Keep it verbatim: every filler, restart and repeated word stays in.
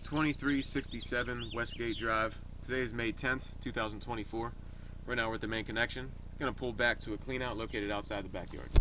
twenty-three sixty-seven Westgate Drive. Today is May tenth, two thousand twenty-four. Right now we're at the main connection. Gonna pull back to a clean out located outside the backyard.